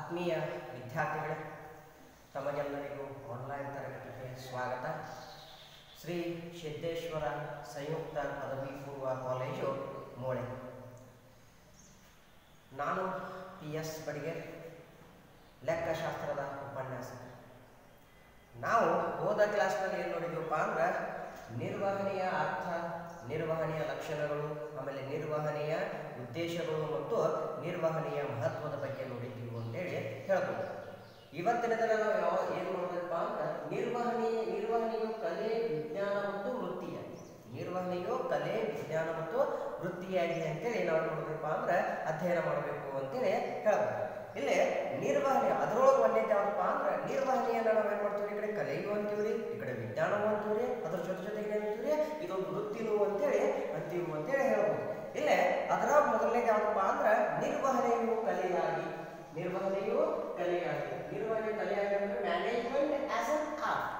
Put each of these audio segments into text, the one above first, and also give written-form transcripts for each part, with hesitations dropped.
ಆತ್ಮೀಯ ವಿದ್ಯಾರ್ಥಿಗಳೇ, ತಮಗೆಲ್ಲರಿಗೂ ಆನ್ಲೈನ್ ತರಗತಿಗೆ ಸ್ವಾಗತ. ಶ್ರೀ ಸಿದ್ದೇಶ್ವರ ಸಂಯುಕ್ತ ಪದವಿ ಪೂರ್ವ ಕಾಲೇಜು ಮೋಳೆ. ನಾನು PS ಬಡಿಗೇರ್, ಲೆಕ್ಕಶಾಸ್ತ್ರದ ಉಪನ್ಯಾಸಕ. ನಾವು ಹೋದ ಕ್ಲಾಸ್ನಲ್ಲಿ ಏನು ನೋಡಿದ್ವಪ್ಪ ಅಂದ್ರೆ ನಿರ್ವಹಣೆಯ ಅರ್ಥ, ನಿರ್ವಹಣೆಯ ಲಕ್ಷಣಗಳು, ಆಮೇಲೆ ನಿರ್ವಹಣೆಯ ಉದ್ದೇಶಗಳು ಮತ್ತು ನಿರ್ವಹಣೆಯ ಮಹತ್ವದ ಬಗ್ಗೆ ನೋಡಿದ್ದೀವಿ ಅಂತೇಳಿ ಹೇಳ್ಬೋದು. ಇವತ್ತಿನ ದಿನ ನಾವು ಏನು ನೋಡಬೇಕಪ್ಪ ಅಂದ್ರೆ ನಿರ್ವಹಣೆಯು ಕಲೆ, ವಿಜ್ಞಾನ ಮತ್ತು ವೃತ್ತಿಯಾಗಿದೆ. ನಿರ್ವಹಣೆಯು ಕಲೆ, ವಿಜ್ಞಾನ ಮತ್ತು ವೃತ್ತಿಯಾಗಿದೆ ಅಂತೇಳಿ ನಾವು ನೋಡಬೇಕಪ್ಪ ಅಂದ್ರೆ ಅಧ್ಯಯನ ಮಾಡಬೇಕು ಅಂತೇಳಿ ಹೇಳ್ಬೋದು. ಇಲ್ಲಿ ನಿರ್ವಹಣೆ ಅದರೊಳಗೆ ಒಂದೇದು ಯಾವ್ದಪ್ಪ ಅಂದ್ರೆ ನಿರ್ವಹಣೆಯನ್ನು ನಾವು ಏನು ಮಾಡ್ತೀವಿ, ಈ ಕಡೆ ಕಲೆಯು ಅಂತೀವ್ರಿ, ಈ ಕಡೆ ವಿಜ್ಞಾನವೂ ಅಂತೀವ್ರಿ, ಅದ್ರ ಜೊತೆಗೆ ಅಂತೀವ್ರಿ ಇದೊಂದು ವೃತ್ತಿನೂ ಅಂತೇಳಿ ಹೇಳ್ಬೋದು. ಇಲ್ಲೇ ಅದರ ಮೊದಲನೇದು ಯಾವ್ದಪ್ಪ ಅಂದ್ರೆ ನಿರ್ವಹಣೆಯು ಕಲೆಯಾಗಿ. ನಿರ್ವಹಣೆ ಕಲೆಯಾಗಿ ಅಂದ್ರೆ ಮ್ಯಾನೇಜ್ಮೆಂಟ್ ಆಸ್ ಅನ್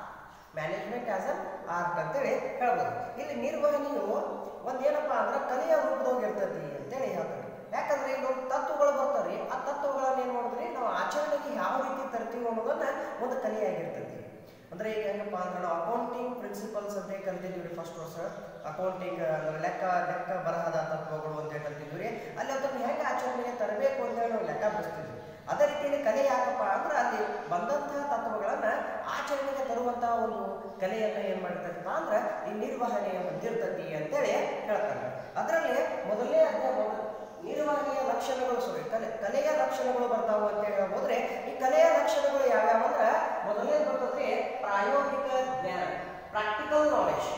ಆರ್ಟ್ ಅಂತೇಳಿ ಹೇಳ್ಬೋದು. ಇಲ್ಲಿ ನಿರ್ವಹಣೆಯು ಒಂದೇನಪ್ಪ ಅಂದ್ರೆ ಕಲೆಯ ರೂಪದೊಳಗೆ ಇರ್ತೈತಿ ಅಂತೇಳಿ ಹೇಳ್ತಾರೆ. ಯಾಕಂದ್ರೆ ಇಲ್ಲೊಂದು ತತ್ವಗಳು ಬರ್ತಾವ್ರಿ, ಆ ತತ್ವಗಳನ್ನ ಏನ್ ಮಾಡಿದ್ರಿ ನಾವು ಆಚರಣೆಗೆ ಯಾವ ರೀತಿ ತರ್ತೀವಿ ಅನ್ನೋದನ್ನ ಒಂದು ಕಲೆಯಾಗಿರ್ತೈತಿ. ಅಂದ್ರೆ ಈಗ ಏನಪ್ಪ ಅಂದ್ರೆ ನಾವು ಅಕೌಂಟಿಂಗ್ ಪ್ರಿನ್ಸಿಪಲ್ಸ್ ಅಂತ ಕಲ್ತಿದ್ವಿ ಫಸ್ಟ್ ವರ್ಷ. ಅಕೌಂಟಿಂಗ್ ಅಂದ್ರೆ ಲೆಕ್ಕ ಬರಹದ ತತ್ವಗಳು ಅಂತ ಕಲ್ತಿದ್ವಿ. ಅಲ್ಲಿ ಅದನ್ನು ಹೆಂಗೆ ಆಚರಣೆಗೆ ತರಬೇಕು ಅಂತ ನಾವು ಲೆಕ್ಕ ಬಿಡಿಸ್ತಿದ್ವಿ. ಅದೇ ರೀತಿಯಲ್ಲಿ ಕಲೆ ಯಾಕಪ್ಪ ಅಂದ್ರೆ ಅಲ್ಲಿ ಬಂದಂತಹ ತತ್ವಗಳನ್ನ ಆಚರಣೆಗೆ ತರುವಂತಹ ಒಂದು ಕಲೆಯನ್ನ ಏನ್ ಮಾಡಿರ್ತೈತಪ್ಪ ಅಂದ್ರೆ ಈ ನಿರ್ವಹಣೆಯ ಹೊಂದಿರ್ತತಿ ಅಂತೇಳಿ ಹೇಳ್ತಾರೆ. ಅದರಲ್ಲಿ ಮೊದಲನೇ ನಿರ್ವಹಣೆಯ ಲಕ್ಷಣಗಳು ಕಲೆಯ ಲಕ್ಷಣಗಳು ಬರ್ತಾವು ಅಂತ ಹೇಳ್ಬೋದ್ರೆ ಈ ಕಲೆಯ ಲಕ್ಷಣಗಳು ಯಾವ್ಯಾವ ಅಂದ್ರೆ ಮೊದಲನೇ ಬರ್ತದ್ರಿ ಪ್ರಾಯೋಗಿಕ ಜ್ಞಾನ, ಪ್ರಾಕ್ಟಿಕಲ್ ನಾಲೆಜ್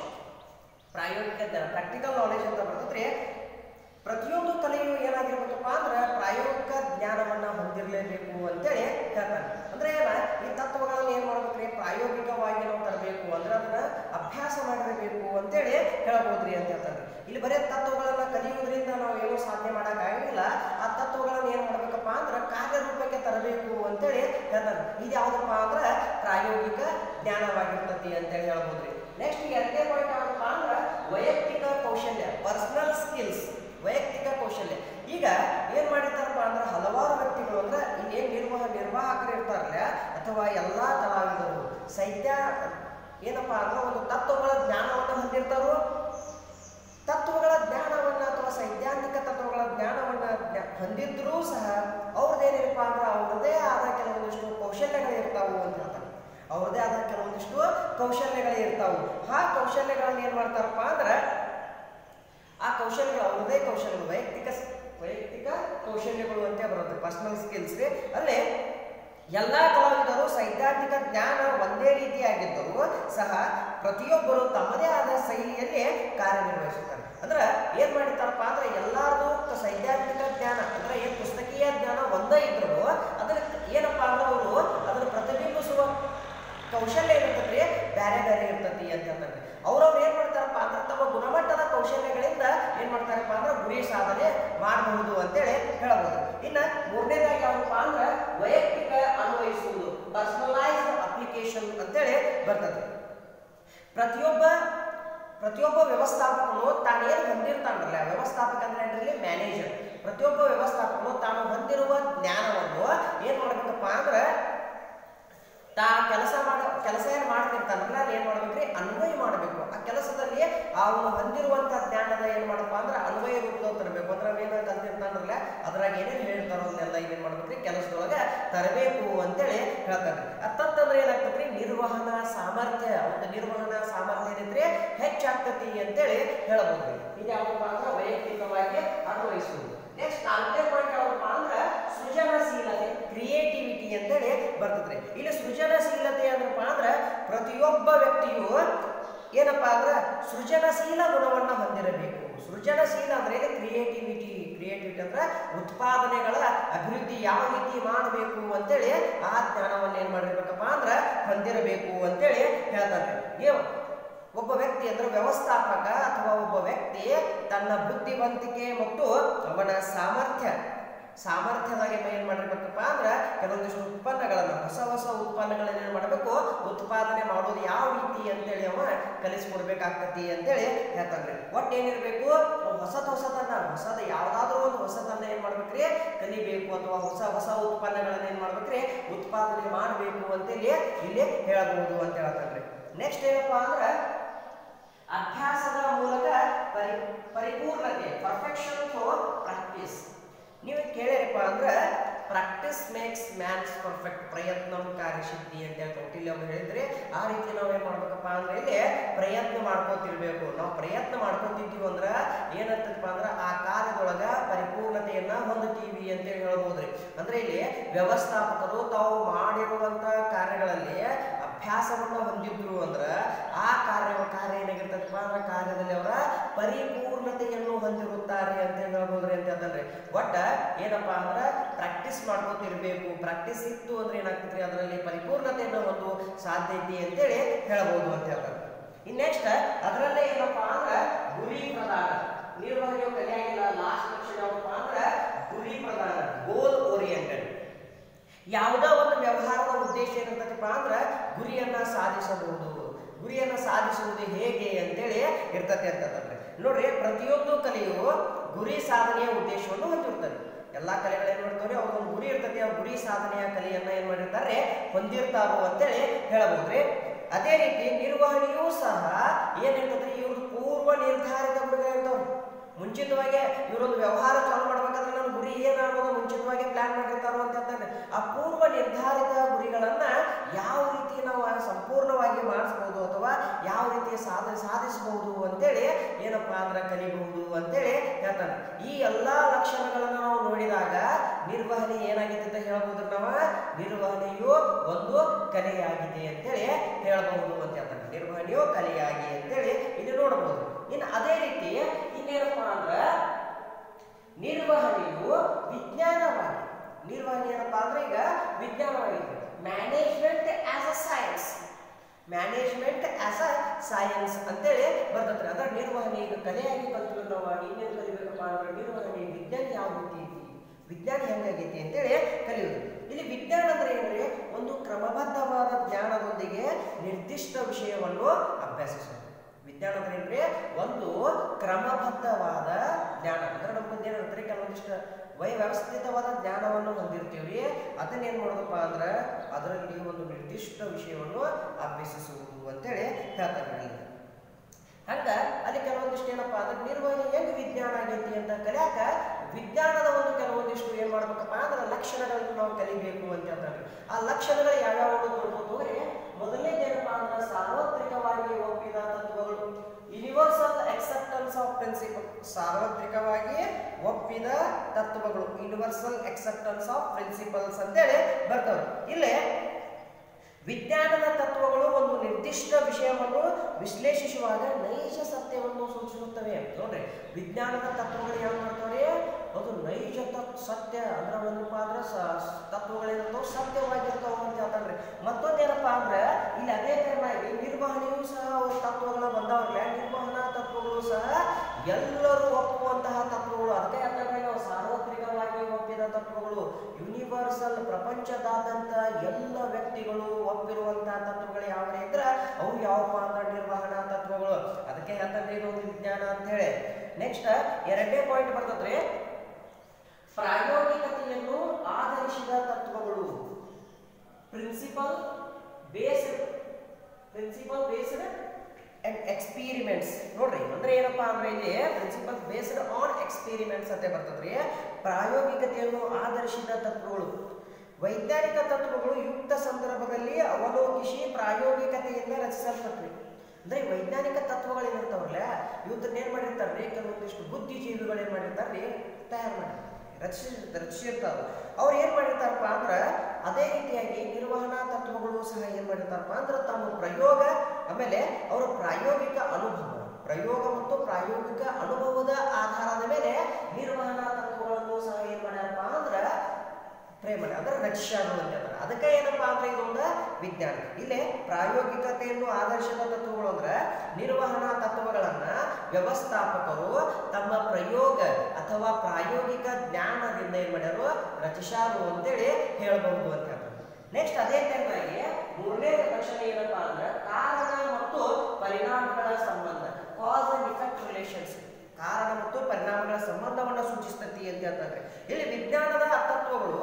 ಅಂತ ಬರ್ತದ್ರಿ. ಪ್ರತಿಯೊಂದು ಕಲೆಯು ಏನಾಗಿರ್ಬೇಕಪ್ಪ ಅಂದ್ರೆ ಪ್ರಾಯೋಗಿಕ ಜ್ಞಾನವನ್ನ ಹೊಂದಿರಲೇಬೇಕು ಅಂತೇಳಿ ಹೇಳ್ತಾನೆ. ಅಂದ್ರೆ ಈ ತತ್ವಗಳನ್ನು ಏನ್ ಮಾಡ್ಬೇಕ್ರಿ, ಪ್ರಾಯೋಗಿಕವಾಗಿ ನಾವು ತರಬೇಕು ಅಂದ್ರೆ ಅದನ್ನ ಅಭ್ಯಾಸ ಮಾಡಿರಬೇಕು ಅಂತೇಳಿ ಹೇಳ್ಬೋದ್ರಿ ಅಂತ ಹೇಳ್ತಾನೆ. ಇಲ್ಲಿ ಬರೀ ತತ್ವಗಳನ್ನ ಕಲಿಯುವುದರಿಂದ ನಾವು ಏನೂ ಸಾಧನೆ ಮಾಡೋಕ್ಕಾಗಿಲ್ಲ. ಆ ತತ್ವಗಳನ್ನ ಏನ್ ಮಾಡ್ಬೇಕಪ್ಪ ಅಂದ್ರೆ ಕಾರ್ಯರೂಪಕ್ಕೆ ತರಬೇಕು ಅಂತೇಳಿ ಹೇಳ್ತಾನೆ. ಇದು ಯಾವ್ದಪ್ಪ ಅಂದ್ರೆ ಪ್ರಾಯೋಗಿಕ ಜ್ಞಾನವಾಗಿರ್ತತಿ ಅಂತೇಳಿ ಹೇಳ್ಬೋದ್ರಿ. ನೆಕ್ಸ್ಟ್ ಎರಡನೇ ಪಾಯಿಂಟ್ ಯಾವ್ದಪ್ಪ ಅಂದ್ರೆ ವೈಯಕ್ತಿಕ ಕೌಶಲ್ಯ, ಪರ್ಸನಲ್ ಸ್ಕಿಲ್ಸ್, ವೈಯಕ್ತಿಕ ಕೌಶಲ್ಯ. ಈಗ ಏನ್ ಮಾಡಿರ್ತಾರಪ್ಪ ಅಂದ್ರೆ ಹಲವಾರು ವ್ಯಕ್ತಿಗಳು ಅಂದ್ರೆ ಇನ್ನೇನ್ ನಿರ್ವಾಹಕರು ಇರ್ತಾರಲ್ಲ ಅಥವಾ ಎಲ್ಲಾ ಕಲಾವಿದರು ಏನಪ್ಪಾ ಅಂದ್ರೆ ಒಂದು ತತ್ವಗಳ ಜ್ಞಾನವನ್ನು ಹೊಂದಿರ್ತಾರೋ, ತತ್ವಗಳ ಜ್ಞಾನವನ್ನ ಅಥವಾ ಸೈದ್ಧಾಂತಿಕ ತತ್ವಗಳ ಜ್ಞಾನವನ್ನ ಹೊಂದಿದ್ರೂ ಸಹ ಅವ್ರದ್ದೇನಿರಪ್ಪ ಅಂದ್ರೆ ಅವ್ರದೇ ಆದ ಕೆಲವೊಂದಿಷ್ಟು ಕೌಶಲ್ಯಗಳು ಇರ್ತಾವು ಅಂತ ಹೇಳ್ತಾರೆ. ಅವ್ರದೇ ಆದ ಕೆಲವೊಂದಿಷ್ಟು ಕೌಶಲ್ಯಗಳು ಇರ್ತಾವು. ಆ ಕೌಶಲ್ಯಗಳನ್ನ ಏನ್ ಮಾಡ್ತಾರಪ್ಪ ಅಂದ್ರೆ ಆ ಕೌಶಲ್ಯಗಳು ಅವ್ರದೇ ಕೌಶಲ್ಯಗಳು, ವೈಯಕ್ತಿಕ ಕೌಶಲ್ಯಗಳು ಅಂತ ಬರುತ್ತೆ, ಪರ್ಸನಲ್ ಸ್ಕಿಲ್ಸ್. ಅಲ್ಲಿ ಎಲ್ಲಾ ಕಲಾವಿದರು ಸೈದ್ಧಾಂತಿಕ ಜ್ಞಾನ ಒಂದೇ ರೀತಿಯಾಗಿದ್ದರೂ ಸಹ ಪ್ರತಿಯೊಬ್ಬರು ತಮ್ಮದೇ ಆದ ಶೈಲಿಯಲ್ಲಿ ಕಾರ್ಯನಿರ್ವಹಿಸುತ್ತಾರೆ. ಅಂದ್ರೆ ಏನ್ ಮಾಡಿರ್ತಾರಪ್ಪ ಅಂದ್ರೆ ಎಲ್ಲಾರ್ದು ಸೈದ್ಧಾಂತಿಕ ಜ್ಞಾನ ಅಂದ್ರೆ ಏನ್ ಪುಸ್ತಕೀಯ ಜ್ಞಾನ ಒಂದೇ ಇದ್ರು ಅದನ್ನ ಏನಪ್ಪಾ ಅಂದ್ರೆ ಅವರು ಅದನ್ನ ಪ್ರತಿಬಿಂಬಿಸುವ ಕೌಶಲ್ಯ ಇರ್ತೈತಿ, ಬೇರೆ ಇರ್ತತಿ ಅಂತ ಹೇಳ್ತಾರೆ. ಅವ್ರವ್ರು ಏನ್ ಮಾಡ್ತಾರಪ್ಪ ಅಂದ್ರೆ ತಮ್ಮ ಗುಣಮಟ್ಟದ ಕೌಶಲ್ಯಗಳಿಂದ ಏನ್ ಮಾಡ್ತಾರಪ್ಪ ಅಂದ್ರೆ ಗುರಿ ಸಾಧನೆ ಮಾಡಬಹುದು ಅಂತೇಳಿ ಹೇಳ್ಬೋದು. ಇನ್ನ ಮೂರನೇದಾಗಿ ಯಾವಪ್ಪ ಅಂದ್ರೆ ವೈಯಕ್ತಿಕ ಅನ್ವಯಿಸುವುದು, ಪರ್ಸನಲೈಸ್ಡ್ ಅಪ್ಲಿಕೇಶನ್ ಅಂತೇಳಿ ಬರ್ತದೆ. ಪ್ರತಿಯೊಬ್ಬ ವ್ಯವಸ್ಥಾಪಕನು ತಾನೇನು ಹೊಂದಿರ್ತಾನಲ್ಲ, ವ್ಯವಸ್ಥಾಪಕ ಅಂದ್ರೆ ಮ್ಯಾನೇಜರ್, ಪ್ರತಿಯೊಬ್ಬ ವ್ಯವಸ್ಥಾಪಕನು ತಾನು ಹೊಂದಿರುವ ಜ್ಞಾನವನ್ನು ಏನ್ ಮಾಡ್ಬೇಕಪ್ಪ ಅಂದ್ರೆ ಕೆಲಸ ಏನ್ ಮಾಡ್ತಿರ್ತಾನಲ್ಲ ಅಲ್ಲಿ ಏನ್ ಮಾಡ್ಬೇಕ್ರಿ, ಅನ್ವಯ ಮಾಡಬೇಕು. ಆ ಕೆಲಸದಲ್ಲಿ ಅವನು ಹೊಂದಿರುವಂತ ಜ್ಞಾನದ ಏನ್ ಮಾಡಪ್ಪ ಅಂದ್ರೆ ಅನ್ವಯ ರೂಪದಾಗ ತರಬೇಕು. ಅಂದ್ರೆ ಅವೇನ ಕಲ್ತಿರ್ತಾನಲ್ಲ ಅದ್ರಾಗ ಏನೇನು ಹೇಳ್ತಾರೋ ಅದನ್ನೆಲ್ಲ ಏನ್ ಮಾಡ್ಬೇಕ್ರಿ ಕೆಲಸದೊಳಗೆ ತರಬೇಕು ಅಂತೇಳಿ ಹೇಳ್ತಾರೆ. ಅತ್ತಂತಂದ್ರೆ ಏನಾಗ್ತದ್ರಿ, ನಿರ್ವಹಣಾ ಸಾಮರ್ಥ್ಯ, ಒಂದು ನಿರ್ವಹಣಾ ಸಾಮರ್ಥ್ಯ ಏನಿದ್ರೆ ಹೆಚ್ಚಾಗ್ತತಿ ಅಂತೇಳಿ ಹೇಳ್ಬೋದ್ರಿ. ಇದು ಯಾವಪ್ಪ ಅಂದ್ರೆ ವೈಯಕ್ತಿಕವಾಗಿ ಅನ್ವಯಿಸುವುದು. ನೆಕ್ಸ್ಟ್ ನಾಲ್ಕನೇ ಪಾಯಿಂಟ್ ಯಾವಪ್ಪ ಅಂದ್ರೆ ಸೃಜನಶೀಲತೆ, ಕ್ರಿಯೇಟಿವಿಟಿ ಅಂತೇಳಿ ಬರ್ತದ್ರಿ. ಇಲ್ಲಿ ಸೃಜನಶೀಲತೆ ಅಂದ್ರಪ್ಪ ಅಂದ್ರೆ ಪ್ರತಿಯೊಬ್ಬ ವ್ಯಕ್ತಿಯು ಏನಪ್ಪಾ ಅಂದ್ರೆ ಸೃಜನಶೀಲ ಗುಣವನ್ನ ಹೊಂದಿರಬೇಕು. ಸೃಜನಶೀಲ ಅಂದ್ರೆ ಕ್ರಿಯೇಟಿವಿಟಿ ಅಂದ್ರೆ ಉತ್ಪಾದನೆಗಳ ಅಭಿವೃದ್ಧಿ ಯಾವ ರೀತಿ ಮಾಡಬೇಕು ಅಂತೇಳಿ ಆ ಜ್ಞಾನವನ್ನ ಏನ್ ಮಾಡಿರ್ಬೇಕಪ್ಪ ಅಂದ್ರೆ ಹೊಂದಿರಬೇಕು ಅಂತೇಳಿ ಹೇಳ್ತಾರೆ. ಒಬ್ಬ ವ್ಯಕ್ತಿ ಅಂದ್ರೆ ವ್ಯವಸ್ಥಾಪಕ ಅಥವಾ ಒಬ್ಬ ವ್ಯಕ್ತಿ ತನ್ನ ಬುದ್ಧಿವಂತಿಕೆ ಮತ್ತು ಅವನ ಸಾಮರ್ಥ್ಯದಾಗೆ ಏನ್ ಮಾಡಿರ್ಬೇಕಪ್ಪ ಅಂದ್ರೆ ಕೆಲವೊಂದಿಷ್ಟು ಉತ್ಪನ್ನಗಳನ್ನ ಹೊಸ ಉತ್ಪನ್ನಗಳನ್ನ ಏನ್ ಮಾಡಬೇಕು, ಉತ್ಪಾದನೆ ಮಾಡೋದು ಯಾವ ರೀತಿ ಅಂತೇಳಿ ಅವ ಕಲಿಸ್ಕೊಡ್ಬೇಕಾಗ್ತತಿ ಅಂತೇಳಿ ಹೇಳ್ತಾನ್ರಿ. ಒಟ್ಟು ಏನಿರ್ಬೇಕು, ಹೊಸದನ್ನ ಯಾವ್ದಾದ್ರು ಒಂದು ಹೊಸದನ್ನ ಏನ್ ಮಾಡ್ಬೇಕ್ರಿ ಕಲಿಬೇಕು ಅಥವಾ ಹೊಸ ಹೊಸ ಉತ್ಪನ್ನಗಳನ್ನು ಏನ್ ಮಾಡ್ಬೇಕ್ರಿ ಉತ್ಪಾದನೆ ಮಾಡಬೇಕು ಅಂತೇಳಿ ಇಲ್ಲಿ ಹೇಳಬಹುದು ಅಂತ ಹೇಳ್ತಾನ್ರಿ. ನೆಕ್ಸ್ಟ್ ಏನಪ್ಪಾ ಅಂದ್ರ ಅಭ್ಯಾಸದ ಮೂಲಕ ಪರಿಪೂರ್ಣತೆ ಪರ್ಫೆಕ್ಷನ್ ಥ್ರೂ ಪ್ರಾಕ್ಟೀಸ್. ನೀವು ಕೇಳಿರಪ್ಪ ಅಂದ್ರೆ ಪ್ರಾಕ್ಟೀಸ್ ಮೇಕ್ಸ್ ಮ್ಯಾನ್ಸ್ ಪರ್ಫೆಕ್ಟ್, ಪ್ರಯತ್ನ ಕಾರ್ಯಸಿದ್ಧಿ ಅಂತ ಹೇಳ್ತಾರೆ. ಇಲ್ಲಿ ಅವ್ರು ಹೇಳಿದ್ರೆ ಆ ರೀತಿ ನಾವು ಏನ್ ಮಾಡ್ಬೇಕಪ್ಪ ಅಂದ್ರೆ ಇಲ್ಲಿ ಪ್ರಯತ್ನ ಮಾಡ್ಕೋತಿರ್ಬೇಕು. ನಾವು ಪ್ರಯತ್ನ ಮಾಡ್ಕೋತಿದ್ದೀವಿ ಅಂದ್ರೆ ಏನಂತಪ್ಪ ಅಂದ್ರೆ ಆ ಕಾರ್ಯದೊಳಗ ಪರಿಪೂರ್ಣತೆಯನ್ನ ಹೊಂದುತ್ತೀವಿ ಅಂತ ಹೇಳ್ಬೋದ್ರಿ. ಅಂದ್ರೆ ಇಲ್ಲಿ ವ್ಯವಸ್ಥಾಪಕರು ತಾವು ಮಾಡಿರುವಂತ ಕಾರ್ಯಗಳಲ್ಲಿ ಅಭ್ಯಾಸವನ್ನ ಹೊಂದಿದ್ರು ಅಂದ್ರ ಆ ಕಾರ್ಯ ಏನಾಗಿರ್ತದಪ್ಪ ಅಂದ್ರೆ ಕಾರ್ಯದಲ್ಲಿ ಅವರ ಪರಿಪೂರ್ಣತೆಯನ್ನು ಹೊಂದಿರುತ್ತಾರೆ ಅಂತ ಹೇಳ್ಬೋದ್ರಿ ಅಂತ ಹೇಳ್ತಾನ್ರಿ. ಒಟ್ಟ ಏನಪ್ಪಾ ಅಂದ್ರ ಪ್ರಾಕ್ಟೀಸ್ ಮಾಡ್ಕೋತಿರ್ಬೇಕು. ಪ್ರಾಕ್ಟೀಸ್ ಇತ್ತು ಅಂದ್ರೆ ಏನಾಗ್ತದ್ರಿ ಅದರಲ್ಲಿ ಪರಿಪೂರ್ಣತೆಯನ್ನು ಹೊಂದುವ ಸಾಧ್ಯತೆ ಅಂತೇಳಿ ಹೇಳ್ಬೋದು ಅಂತ ಹೇಳ್ತಾರೆ. ಇನ್ ನೆಕ್ಸ್ಟ್ ಅದರಲ್ಲೇ ಏನಪ್ಪಾ ಅಂದ್ರ ಗುರಿ ಪ್ರಧಾನ ನಿರ್ವಹಣೆಯು ಕಲಿಯಾಗಿಲ್ಲ. ಲಾಸ್ಟ್ ಲಕ್ಷಣ ಯಾವಪ್ಪ ಅಂದ್ರ ಗುರಿ ಪ್ರಧಾನ, ಗೋಲ್ ಓರಿಯೆಂಟೆಡ್. ಯಾವುದೋ ಒಂದು ವ್ಯವಹಾರದ ಉದ್ದೇಶ ಏನಿರ್ತದಪ್ಪ ಅಂದ್ರ ಗುರಿಯನ್ನ ಸಾಧಿಸಬಹುದು. ಗುರಿಯನ್ನ ಸಾಧಿಸುವುದು ಹೇಗೆ ಅಂತೇಳಿ ಇರ್ತದೆ ಅಂತಂದ್ರೆ ನೋಡ್ರಿ, ಪ್ರತಿಯೊಂದು ಕಲೆಯು ಗುರಿ ಸಾಧನೆಯ ಉದ್ದೇಶವನ್ನು ಹೊಂದಿರ್ತದೆ. ಎಲ್ಲಾ ಕಲೆಗಳು ಏನ್ ಮಾಡ್ತಾವ್ರಿ ಅವ್ರೊಂದು ಗುರಿ ಇರ್ತದೆ. ಆ ಗುರಿ ಸಾಧನೆಯ ಕಲೆಯನ್ನ ಏನ್ ಮಾಡಿರ್ತಾರೆ ಹೊಂದಿರ್ತಾರೋ ಅಂತೇಳಿ ಹೇಳಬಹುದ್ರಿ. ಅದೇ ರೀತಿ ನಿರ್ವಹಣೆಯೂ ಸಹ ಏನಿರ್ತದ್ರಿ ಇವ್ರದ್ದು ಪೂರ್ವ ನಿರ್ಧಾರಿತ ಗುರಿಗಳಿರ್ತಾವ್ರಿ. ಮುಂಚಿತವಾಗಿ ಇವರೊಂದು ವ್ಯವಹಾರ ಚಾಲು ಮಾಡ್ಬೇಕಾದ್ರೆ ನನ್ನ ಗುರಿ ಏನಾಗೋದು ಮುಂಚಿತವಾಗಿ ಪ್ಲಾನ್ ಮಾಡಿರ್ತಾರೋ ಅಂತ ಹೇಳ್ತಾರೆ. ಆ ಪೂರ್ವ ನಿರ್ಧಾರಿತ ಗುರಿಗಳನ್ನ ಯಾವ ರೀತಿ ನಾವು ಸಂಪೂರ್ಣವಾಗಿ ಮಾಡಿಸಬಹುದು ಅಥವಾ ಯಾವ ರೀತಿ ಸಾಧಿಸಬಹುದು ಅಂತೇಳಿ ಏನಪ್ಪಾ ಅಂದ್ರೆ ಕಲಿಬಹುದು ಅಂತೇಳಿ ಹೇಳ್ತಾನೆ. ಈ ಎಲ್ಲಾ ಲಕ್ಷಣಗಳನ್ನ ನಾವು ನೋಡಿದಾಗ ನಿರ್ವಹಣೆ ಏನಾಗಿದೆ ಅಂತ ಹೇಳ್ಬೋದು. ನಾವು ನಿರ್ವಹಣೆಯು ಒಂದು ಕಲೆಯಾಗಿದೆ ಅಂತೇಳಿ ಹೇಳ್ಬಹುದು ಅಂತ ಹೇಳ್ತಾನೆ. ನಿರ್ವಹಣೆಯು ಕಲೆಯಾಗಿ ಅಂತೇಳಿ ಇಲ್ಲಿ ನೋಡಬಹುದು. ಇನ್ನು ಅದೇ ರೀತಿ ಇನ್ನೇನಪ್ಪಾ ಅಂದ್ರ ನಿರ್ವಹಣೆಯು ವಿಜ್ಞಾನವಾಗಿ, ನಿರ್ವಹಣೆ ಏನಪ್ಪಾ ಅಂದ್ರೆ ಈಗ ವಿಜ್ಞಾನವಾಗಿದೆ. Management as a science, management as a science ಅಂತೇಳಿ ಬರ್ತದೆ. ಅಂದ್ರೆ ನಿರ್ವಹಣೆ ಈಗ ಕಲೆಯಾಗಿ ಕಲ್ತು ನಾವು ಇನ್ನೇನು ಕಲಿಬೇಕಪ್ಪ ಅಂದ್ರೆ ನಿರ್ವಹಣೆ ವಿಜ್ಞಾನ ಯಾವ ರೀತಿ ಐತಿ, ವಿಜ್ಞಾನ ಹೆಂಗಾಗೈತಿ ಅಂತೇಳಿ ಕಲಿಯೋದು. ಇಲ್ಲಿ ವಿಜ್ಞಾನ ಅಂದ್ರೆ ಏನ್ರಿ ಒಂದು ಕ್ರಮಬದ್ಧವಾದ ಜ್ಞಾನದೊಂದಿಗೆ ನಿರ್ದಿಷ್ಟ ವಿಷಯವನ್ನು ಅಭ್ಯಸಿಸೋದು. ವಿಜ್ಞಾನ ಅಂದ್ರೆ ಏನ್ರಿ ಒಂದು ಕ್ರಮಬದ್ಧವಾದ ಜ್ಞಾನ. ಅಂದ್ರೆ ನಮ್ಮ ಮುಂದೆ ಏನಿರ್ತಾರೆ ಕೆಲವೊಂದಿಷ್ಟು ವ್ಯವಸ್ಥಿತವಾದ ಜ್ಞಾನವನ್ನು ಹೊಂದಿರ್ತೀವ್ರಿ. ಅದನ್ನ ಏನ್ ಮಾಡೋದಪ್ಪ ಅಂದ್ರ ಅದರಲ್ಲಿ ಒಂದು ನಿರ್ದಿಷ್ಟ ವಿಷಯವನ್ನು ಅಭ್ಯಸಿಸುವುದು ಅಂತೇಳಿ ಹೇಳ್ತಾರೆ. ಹಂಗ ಅಲ್ಲಿ ಕೆಲವೊಂದಿಷ್ಟು ಏನಪ್ಪಾ ಅಂದ್ರೆ ನಿರ್ವಹಣೆ ಹೆಂಗ್ ವಿಜ್ಞಾನ ಆಗೈತಿ ಅಂತ ಕಲಿಯಾಕ ವಿಜ್ಞಾನದ ಒಂದು ಕೆಲವೊಂದಿಷ್ಟು ಏನ್ ಮಾಡ್ಬೇಕಪ್ಪ ಅಂದ್ರೆ ಲಕ್ಷಣಗಳನ್ನು ನಾವು ಕಲಿಬೇಕು ಅಂತ ಹೇಳ್ತಾರೆ. ಆ ಲಕ್ಷಣಗಳು ಯಾವ್ಯಾವ ನೋಡ್ಬೋದು. ಮೊದಲನೇದೇನಪ್ಪಾ ಅಂದ್ರೆ ಸಾರ್ವತ್ರಿಕವಾಗಿ ಒಪ್ಪಿದ ತತ್ವಗಳು, ಯೂನಿವರ್ಸಲ್ ಅಕ್ಸೆಪ್ಟೆನ್ಸ್ ಆಫ್ ಪ್ರಿನ್ಸಿಪಲ್. ಸಾರ್ವತ್ರಿಕವಾಗಿ ಒಪ್ಪಿದ ತತ್ವಗಳು, ಯೂನಿವರ್ಸಲ್ ಅಕ್ಸೆಪ್ಟೆನ್ಸ್ ಆಫ್ ಪ್ರಿನ್ಸಿಪಲ್ಸ್ ಅಂತೇಳಿ ಬರ್ತವೆ. ಇಲ್ಲೇ ವಿಜ್ಞಾನದ ತತ್ವಗಳು ಒಂದು ನಿರ್ದಿಷ್ಟ ವಿಷಯವನ್ನು ವಿಶ್ಲೇಷಿಸುವಾಗ ನೈಜ ಸತ್ಯವನ್ನು ಸೂಚಿಸುತ್ತವೆ. ನೋಡ್ರಿ, ವಿಜ್ಞಾನದ ತತ್ವಗಳು ಯಾವ ಮಾಡ್ತಾವ್ರಿ ಅದು ನೈಜ ಸತ್ಯ ಅಂದ್ರೆ ಒಂದಪ್ಪ ಅಂದ್ರೆ ತತ್ವಗಳೇನಿರ್ತಾವ ಸತ್ಯವಾಗಿರ್ತಾವ ಅಂತ ಹೇಳ್ತಾನ್ರಿ. ಮತ್ತೊಂದೇನಪ್ಪಾ ಅಂದ್ರೆ ಇಲ್ಲಿ ಅದೇ ಕಾರಣವಾಗಿ ನಿರ್ವಹಣೆಯೂ ಸಹ ತತ್ವಗಳು ಬಂದವ್ರಲ್ಲ, ನಿರ್ವಹಣಾ ತತ್ವಗಳು ಸಹ ಎಲ್ಲರೂ ಒಪ್ಪುವಂತಹ ತತ್ವಗಳು. ಅದಕ್ಕೆ ಹೇಳ್ತಾರೆ ನಾವು ಸಾರ್ವತ್ರಿಕವಾಗಿ ಒಪ್ಪಿದ ತತ್ವಗಳು, ಯೂನಿವರ್ಸಲ್ ಪ್ರಪಂಚದಾದ್ಯಂತ ಎಲ್ಲ ವ್ಯಕ್ತಿಗಳು ಒಪ್ಪಿರುವಂತಹ ತತ್ವಗಳು ಯಾವ ಇದ್ರ ಅವು ಯಾವಪ್ಪ ಅಂದ್ರೆ ನಿರ್ವಹಣಾ ತತ್ವಗಳು. ಅದಕ್ಕೆ ಹೇಳ್ತಾರೆ ಇದೊಂದು ವಿಜ್ಞಾನ ಅಂತ ಹೇಳಿ. ನೆಕ್ಸ್ಟ್ ಎರಡನೇ ಪಾಯಿಂಟ್ ಬರ್ತದ್ರಿ ಪ್ರಾಯೋಗಿಕತೆಯನ್ನು ಆಧರಿಸಿದ ತತ್ವಗಳು, ಪ್ರಿನ್ಸಿಪಲ್ ಬೇಸ್ಡ್ ಅಂಡ್ ಎಕ್ಸ್ಪೀರಿಮೆಂಟ್ಸ್. ನೋಡ್ರಿ ಅಂದ್ರೆ ಏನಪ್ಪಾ ಅಂದ್ರೆ ಇಲ್ಲಿ ಪ್ರಿನ್ಸಿಪಲ್ ಬೇಸ್ಡ್ ಆನ್ ಎಕ್ಸ್ಪೀರಿಮೆಂಟ್ಸ್ ಅಂತ ಬರ್ತದ್ರಿ. ಪ್ರಾಯೋಗಿಕತೆಯನ್ನು ಆಧರಿಸಿದ ತತ್ವಗಳು, ವೈಜ್ಞಾನಿಕ ತತ್ವಗಳು ಯುಕ್ತ ಸಂದರ್ಭದಲ್ಲಿ ಅವಲೋಕಿಸಿ ಪ್ರಾಯೋಗಿಕತೆಯಿಂದ ರಚಿಸಲ್ಪಟ್ರಿ. ಅಂದ್ರೆ ವೈಜ್ಞಾನಿಕ ತತ್ವಗಳು ಏನಿರ್ತಾವಲ್ಲ ಇವತ್ತನ್ನ ಏನ್ ಮಾಡಿರ್ತಾರ್ರಿ ಕೆಲವೊಂದಿಷ್ಟು ಬುದ್ಧಿಜೀವಿಗಳು ಏನ್ ಮಾಡಿರ್ತಾರ್ರಿ ತಯಾರು ಮಾಡಿರ್ತಾರೆ, ರಚಿಸಿರ್ತಾವ. ಅವ್ರು ಏನ್ ಮಾಡಿರ್ತಾರಪ್ಪ ಅಂದ್ರ ಅದೇ ರೀತಿಯಾಗಿ ನಿರ್ವಹಣಾ ತತ್ವಗಳು ಸಹ ಏನ್ ಮಾಡಿರ್ತಾರಪ್ಪ ಅಂದ್ರ ತಮ್ಮ ಪ್ರಯೋಗ ಆಮೇಲೆ ಅವರ ಪ್ರಾಯೋಗಿಕ ಅನುಭವ, ಪ್ರಯೋಗ ಮತ್ತು ಪ್ರಾಯೋಗಿಕ ಅನುಭವದ ಆಧಾರದ ಮೇಲೆ ನಿರ್ವಹಣಾ ತತ್ವಗಳನ್ನು ಸಹ ಏನ್ ಮಾಡ್ಯಾರಪ್ಪ ಅಂದ್ರ ಅಂದ್ರೆ ರಚಿಸೋದು ಅಂತ ಹೇಳ್ತಾರೆ. ಅದಕ್ಕೆ ಏನಪ್ಪಾ ಅಂದ್ರೆ ಇದೊಂದು ವಿಜ್ಞಾನ. ಇಲ್ಲೇ ಪ್ರಾಯೋಗಿಕತೆಯನ್ನು ಆಧರಿಸಿದ ತತ್ವಗಳು ಅಂದ್ರೆ ನಿರ್ವಹಣಾ ತತ್ವಗಳನ್ನ ವ್ಯವಸ್ಥಾಪಕರು ತಮ್ಮ ಪ್ರಯೋಗ ಅಥವಾ ಪ್ರಾಯೋಗಿಕ ಜ್ಞಾನದಿಂದ ಏನ್ ಮಾಡ್ಯಾರು ರಚಿಸಾರು ಅಂತೇಳಿ ಹೇಳ್ಬಹುದು ಅಂತ ಹೇಳ್ತಾರೆ. ನೆಕ್ಸ್ಟ್ ಅದೇ ಟೈಮ್ನಾಗಿ ಮೂರನೇ ಲಕ್ಷಣ ಏನಪ್ಪಾ ಅಂದ್ರೆ ಕಾರಣ ಮತ್ತು ಪರಿಣಾಮಗಳ ಸಂಬಂಧ, ಕಾಸ್ ಅಂಡ್ ಇಫೆಕ್ಟ್ ರಿಲೇಷನ್ಸ್. ಕಾರಣ ಮತ್ತು ಪರಿಣಾಮಗಳ ಸಂಬಂಧವನ್ನು ಸೂಚಿಸ್ತತಿ ಅಂತ ಹೇಳ್ತಾರೆ. ಇಲ್ಲಿ ವಿಜ್ಞಾನದ ತತ್ವಗಳು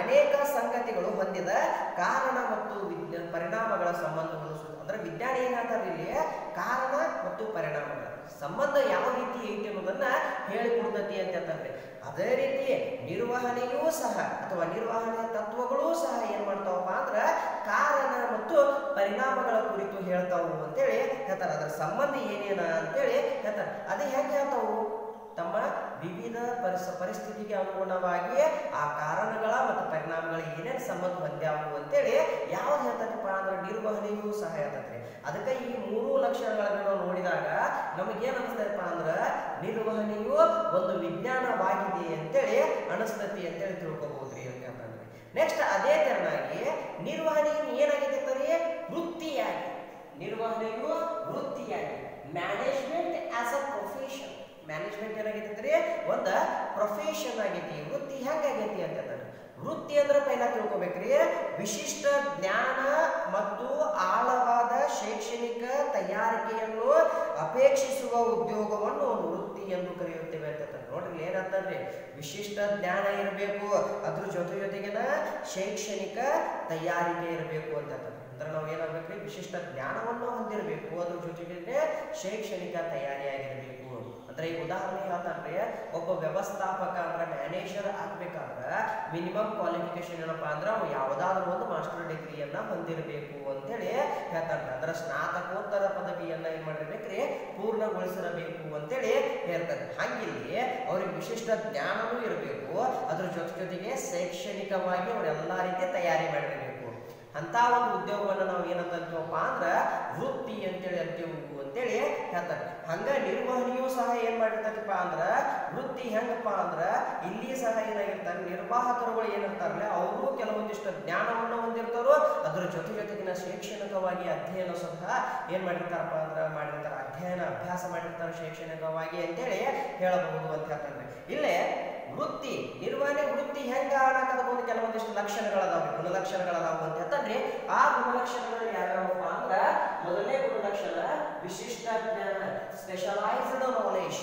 ಅನೇಕ ಸಂಗತಿಗಳು ಹೊಂದಿದ ಕಾರಣ ಮತ್ತು ಪರಿಣಾಮಗಳ ಸಂಬಂಧವನ್ನು ಅಂದ್ರೆ ವಿಜ್ಞಾನ ಏನ್ ಹೇಳ್ತಾರೆ ಇಲ್ಲಿ ಕಾರಣ ಮತ್ತು ಪರಿಣಾಮಗಳ ಸಂಬಂಧ ಯಾವ ರೀತಿ ಐತಿ ಅನ್ನೋದನ್ನ ಹೇಳಿಕೊಡ್ತತಿ ಅಂತ ಹೇಳ್ತಾರೆ. ಅದೇ ರೀತಿ ನಿರ್ವಹಣೆಯೂ ಸಹ ಅಥವಾ ನಿರ್ವಹಣೆಯ ತತ್ವಗಳೂ ಸಹ ಏನ್ ಮಾಡ್ತಾವಪ್ಪ ಅಂದ್ರ ಕಾರಣ ಮತ್ತು ಪರಿಣಾಮಗಳ ಕುರಿತು ಹೇಳ್ತಾವು ಅಂತೇಳಿ ಹೇಳ್ತಾರೆ. ಅದರ ಸಂಬಂಧ ಏನೇನ ಅಂತೇಳಿ ಹೇಳ್ತಾರೆ. ಅದೇ ಹೆಂಗೆ ಹೇಳ್ತಾವು ತಮ್ಮ ವಿವಿಧ ಪರಿಸ್ಥಿತಿಗೆ ಅನುಗುಣವಾಗಿ ಆ ಕಾರಣಗಳ ಮತ್ತು ಪರಿಣಾಮಗಳ ಏನೇನು ಸಂಬಂಧ ಹೊಂದ್ಯಾವು ಅಂತೇಳಿ ಯಾವ್ದು ಹೇಳ್ತೈತಪ್ಪ ಅಂದ್ರೆ ನಿರ್ವಹಣೆಯೂ ಸಹ ಹೇಳ್ತೈತಿ. ಅದಕ್ಕೆ ಈ ಮೂರು ಲಕ್ಷಣಗಳನ್ನು ನಾವು ನೋಡಿದಾಗ ನಮಗೇನ್ ಅನಿಸ್ತೈತಪ್ಪ ಅಂದ್ರ ನಿರ್ವಹಣೆಯು ಒಂದು ವಿಜ್ಞಾನವಾಗಿದೆ ಅಂತೇಳಿ ಅನಿಸ್ತತಿ ಅಂತೇಳಿ ತಿಳ್ಕೊಬಹುದ್ರಿ ಅಂತ ಹೇಳ್ತಾರೆ. ನೆಕ್ಸ್ಟ್ ಅದೇ ತೆರನಾಗಿ ನಿರ್ವಹಣೆಯು ಏನಾಗಿದೆ ವೃತ್ತಿಯಾಗಿ, ನಿರ್ವಹಣೆಯು ವೃತ್ತಿಯಾಗಿ management as a profession, management ಏನಾಗೈತಿ ಒಂದ ಪ್ರೊಫೆಷನ್ ಆಗೈತಿ. ವೃತ್ತಿ ಹೆಂಗಾಗೈತಿ ಅಂತ ಹೇಳ್ತಾರೆ. ವೃತ್ತಿ ಅಂದ್ರೆ ಪೈಲ ತಿಳ್ಕೊಬೇಕ್ರಿ ವಿಶಿಷ್ಟ ಜ್ಞಾನ ಮತ್ತು ಆಳವಾದ ಶೈಕ್ಷಣಿಕ ತಯಾರಿಕೆಯನ್ನು ಅಪೇಕ್ಷಿಸುವ ಉದ್ಯೋಗವನ್ನು ಒಂದು ವೃತ್ತಿ ಎಂದು ಕರೆಯುತ್ತೇವೆ ಅಂತ ಹೇಳ್ತಾರೆ. ನೋಡ್ರಿ ಏನಂತಂದ್ರೆ ವಿಶಿಷ್ಟ ಜ್ಞಾನ ಇರಬೇಕು, ಅದ್ರ ಜೊತೆಗಿನ ಶೈಕ್ಷಣಿಕ ತಯಾರಿಕೆ ಇರಬೇಕು ಅಂತ ಹೇಳ್ತಾರೆ. ಅಂದ್ರೆ ನಾವು ಏನಾಗಬೇಕ್ರಿ ವಿಶಿಷ್ಟ ಜ್ಞಾನವನ್ನು ಹೊಂದಿರಬೇಕು, ಅದ್ರ ಜೊತೆಗೆ ಶೈಕ್ಷಣಿಕ ತಯಾರಿಯಾಗಿರ್ಬೇಕು. ಅಂದ್ರೆ ಈ ಉದಾಹರಣೆ ಹೇಳ್ತಾನ್ರಿ ಒಬ್ಬ ವ್ಯವಸ್ಥಾಪಕ ಅಂದ್ರೆ ಮ್ಯಾನೇಜರ್ ಆಗ್ಬೇಕಾದ್ರೆ ಮಿನಿಮಮ್ ಕ್ವಾಲಿಫಿಕೇಶನ್ ಏನಪ್ಪಾ ಅಂದ್ರೆ ಅವು ಯಾವ್ದಾದ್ರು ಒಂದು ಮಾಸ್ಟರ್ ಡಿಗ್ರಿಯನ್ನ ಹೊಂದಿರಬೇಕು ಅಂತೇಳಿ ಹೇಳ್ತಾನೆ. ಅದರ ಸ್ನಾತಕೋತ್ತರ ಪದವಿಯನ್ನ ಏನ್ ಮಾಡಿರ್ಬೇಕ್ರಿ ಪೂರ್ಣಗೊಳಿಸಿರಬೇಕು ಅಂತೇಳಿ ಹೇಳ್ತಾರೆ. ಹಂಗಿಲ್ಲಿ ಅವ್ರಿಗೆ ವಿಶಿಷ್ಟ ಜ್ಞಾನವೂ ಇರಬೇಕು, ಅದ್ರ ಜೊತೆಗೆ ಶೈಕ್ಷಣಿಕವಾಗಿ ಅವರೆಲ್ಲಾ ರೀತಿ ತಯಾರಿ ಮಾಡಿರಬೇಕು. ಅಂತ ಒಂದು ಉದ್ಯೋಗವನ್ನು ನಾವು ಏನಂತೀವಪ್ಪ ಅಂದ್ರ ವೃತ್ತಿ ಅಂತೇಳಿ ಅಂತೀವಿ ಅಂತೇಳಿ ಹೇಳ್ತಾರೆ. ಹಂಗ ನಿರ್ವಹಣೆಯೂ ಸಹ ಏನ್ ಮಾಡಿರ್ತೈತಪ್ಪ ಅಂದ್ರ ವೃತ್ತಿ ಹೆಂಗಪ್ಪ ಅಂದ್ರ ಇಲ್ಲಿ ಸಹ ಏನಾಗಿರ್ತಾರೆ ನಿರ್ವಾಹಕರುಗಳು ಏನಿರ್ತಾರಲ್ಲ ಅವರು ಕೆಲವೊಂದಿಷ್ಟು ಜ್ಞಾನವನ್ನು ಹೊಂದಿರ್ತಾರೋ, ಅದ್ರ ಜೊತೆಗಿನ ಶೈಕ್ಷಣಿಕವಾಗಿ ಅಧ್ಯಯನ ಸಹ ಏನ್ ಮಾಡಿರ್ತಾರಪ್ಪ ಅಂದ್ರ ಮಾಡಿರ್ತಾರೆ, ಅಭ್ಯಾಸ ಮಾಡಿರ್ತಾರೆ ಶೈಕ್ಷಣಿಕವಾಗಿ ಅಂತೇಳಿ ಹೇಳಬಹುದು ಅಂತ ಹೇಳ್ತಾರೆ. ಇಲ್ಲೇ ವೃತ್ತಿ ನಿರ್ವಹಣೆ ವೃತ್ತಿ ಹೆಂಗ ಅನ್ನೋದು ಕೆಲವೊಂದಿಷ್ಟು ಲಕ್ಷಣಗಳದಾವೆ, ಗುಣಲಕ್ಷಣಗಳದಾವು ಅಂತ ಹೇಳ್ತಾನ್ರಿ. ಆ ಗುಣಲಕ್ಷಣಗಳು ಯಾವ್ಯಾವಪ್ಪ ಅಂದ್ರ ಮೊದಲನೇ ಗುಣಲಕ್ಷಣ ವಿಶಿಷ್ಟ ಜ್ಞಾನ, ಸ್ಪೆಷಲೈಸ್ಡ್ ನಾಲೆಜ್.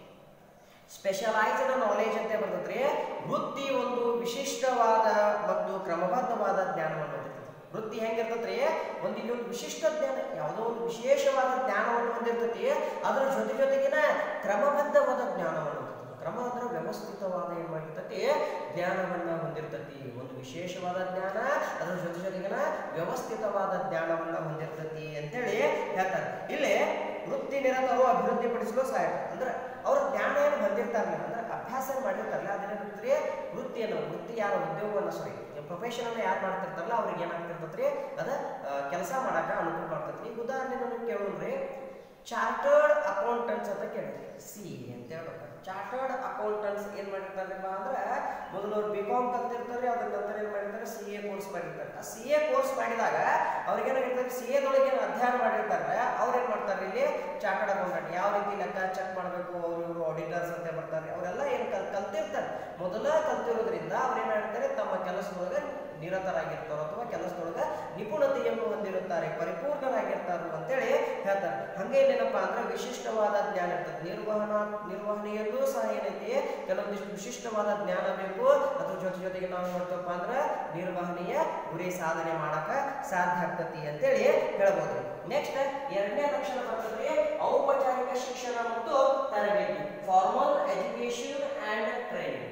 ಸ್ಪೆಷಲೈಸ್ಡ್ ನಾಲೆಜ್ ಅಂತ ಬರ್ತದ್ರಿ. ವೃತ್ತಿ ಒಂದು ವಿಶಿಷ್ಟವಾದ ಮತ್ತು ಕ್ರಮಬದ್ಧವಾದ ಜ್ಞಾನವನ್ನು ಹೊಂದಿರ್ತದೆ. ವೃತ್ತಿ ಹೆಂಗಿರ್ತದ್ರಿ ಒಂದು ಇನ್ನೊಂದು ವಿಶಿಷ್ಟ ಜ್ಞಾನ, ಯಾವುದೋ ಒಂದು ವಿಶೇಷವಾದ ಜ್ಞಾನವನ್ನು ಹೊಂದಿರ್ತತಿ, ಅದ್ರ ಜೊತೆಗಿನ ಕ್ರಮಬದ್ಧವಾದ ಜ್ಞಾನವನ್ನು ಕ್ರಮ ಅಂದ್ರೆ ವ್ಯವಸ್ಥಿತವಾದ ಏನ್ ಮಾಡಿರ್ತತಿ ಜ್ಞಾನವನ್ನ ಹೊಂದಿರ್ತತಿ. ಒಂದು ವಿಶೇಷವಾದ ಜ್ಞಾನ, ಅದ್ರ ಜೊತೆಗಿನ ವ್ಯವಸ್ಥಿತವಾದ ಜ್ಞಾನವನ್ನ ಹೊಂದಿರ್ತತಿ ಅಂತೇಳಿ ಹೇಳ್ತಾರೆ. ಇಲ್ಲಿ ವೃತ್ತಿ ನಿರತರು ಅಭಿವೃದ್ಧಿ ಪಡಿಸಲು ಸಹಾಯ ಅಂದ್ರೆ ಅವ್ರ ಜ್ಞಾನ ಏನು ಹೊಂದಿರ್ತಾರಲ್ಲ ಅಂದ್ರೆ ಅಭ್ಯಾಸ ಮಾಡಿರ್ತಾರಲ್ಲ ಅದೇನಿರ್ತೈತ್ರಿ ವೃತ್ತಿಯನ್ನು, ವೃತ್ತಿ ಯಾರ ಉದ್ಯೋಗವನ್ನ ಪ್ರೊಫೆಷನ್ ಅನ್ನ ಯಾರು ಮಾಡ್ತಿರ್ತಾರಲ್ಲ ಅವ್ರಿಗೆ ಏನಾಗ್ತಿರ್ತೈತ್ರಿ ಅದ ಕೆಲಸ ಮಾಡಾಕ ಅನುಕೂಲ ಮಾಡ್ತೈತಿ. ಈಗ ಉದಾಹರಣೆ ನಮಗೆ ಕೇಳೋದ್ರಿ ಚಾರ್ಟರ್ಡ್ ಅಕೌಂಟೆಂಟ್ಸ್ ಅಂತ ಕೇಳ್ತೀವಿ, ಸಿ ಅಂತ ಹೇಳ್ಬೇಕು. ಚಾರ್ಟರ್ಡ್ ಅಕೌಂಟೆಂಟ್ಸ್ ಏನ್ ಮಾಡಿರ್ತಾರಪ್ಪ ಅಂದ್ರೆ ಮೊದಲು ಅವ್ರು ಬಿಕಾಮ್ ಕಲ್ತಿರ್ತಾರೆ, ಅದ್ರ ನಂತರ ಏನ್ ಮಾಡಿರ್ತಾರೆ CA ಕೋರ್ಸ್ ಮಾಡಿರ್ತಾರೆ. ಆ CA ಕೋರ್ಸ್ ಮಾಡಿದಾಗ ಅವ್ರಿಗೆ ಏನಾಗಿರ್ತಾರೆ CA ದೊಳಗೆ ಏನು ಅಧ್ಯಯನ ಮಾಡಿರ್ತಾರೆ ಅವ್ರು ಏನ್ ಮಾಡ್ತಾರೆ ಇಲ್ಲಿ ಚಾರ್ಟರ್ಡ್ ಅಕೌಂಟೆಂಟ್ ಯಾವ ರೀತಿ ಲೆಕ್ಕ ಚೆಕ್ ಮಾಡಬೇಕು, ಇವರು ಆಡಿಟರ್ಸ್ ಅಂತ ಬರ್ತಾರೆ, ಅವರೆಲ್ಲ ಏನು ಕಲ್ತಿರ್ತಾರೆ. ಮೊದಲ ಕಲ್ತಿರೋದ್ರಿಂದ ಅವ್ರು ಏನ್ ಮಾಡಿರ್ತಾರೆ ತಮ್ಮ ಕೆಲಸದೊಳಗೆ ನಿರತರಾಗಿರ್ತಾರೋ ಅಥವಾ ಕೆಲಸದೊಳಗೆ ನಿಪುಣತೆಯನ್ನು ಹೊಂದಿರುತ್ತಾರೆ, ಪರಿಪೂರ್ಣರಾಗಿರ್ತಾರೋ ಅಂತೇಳಿ ಹೇಳ್ತಾರೆ. ಹಂಗೆ ಏನಪ್ಪಾ ಅಂದ್ರೆ ವಿಶಿಷ್ಟವಾದ ಜ್ಞಾನ ಇರ್ತದೆ. ನಿರ್ವಹಣೆಯಲ್ಲೂ ಸಹ ಏನೈತಿ ಕೆಲವೊಂದಿಷ್ಟು ವಿಶಿಷ್ಟವಾದ ಜ್ಞಾನ ಬೇಕು, ಅದ್ರ ಜೊತೆಗೆ ನಾವು ನೋಡ್ತಪ್ಪ ಅಂದ್ರೆ ನಿರ್ವಹಣೆಯ ಗುರಿ ಸಾಧನೆ ಮಾಡಕ ಸಾಧ್ಯ ಆಗ್ತತಿ ಅಂತೇಳಿ ಹೇಳ್ಬೋದು. ನೆಕ್ಸ್ಟ್ ಎರಡನೇ ಲಕ್ಷಣ ಬರ್ತದೆ ಔಪಚಾರಿಕ ಶಿಕ್ಷಣ ಮತ್ತು ತರಬೇತಿ, ಫಾರ್ಮಲ್ ಎಜುಕೇಶನ್ ಅಂಡ್ ಟ್ರೈನಿಂಗ್.